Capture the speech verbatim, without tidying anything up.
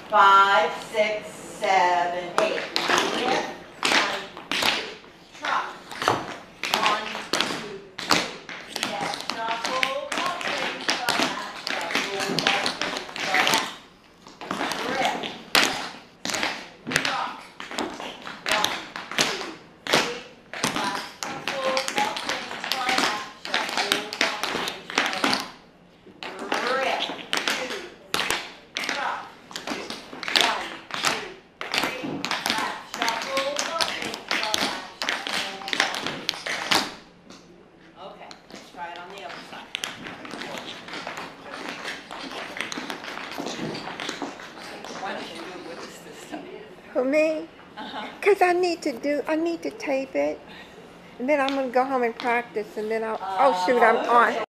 Five, six, seven, eight. Lift, one, two, trot. One, two, three. Step, shuffle, walking, flat, shuffle, walking, flat. Grip, step, trot. One, two, three. Flat, shuffle, walking, flat, shuffle, walking, flat. Grip, two, trot. Okay, let's try it on the other side. Why don't you do it with us this time? For me? Uh-huh. Because I need to do, I need to tape it. And then I'm going to go home and practice. And then I'll, oh shoot, I'm on.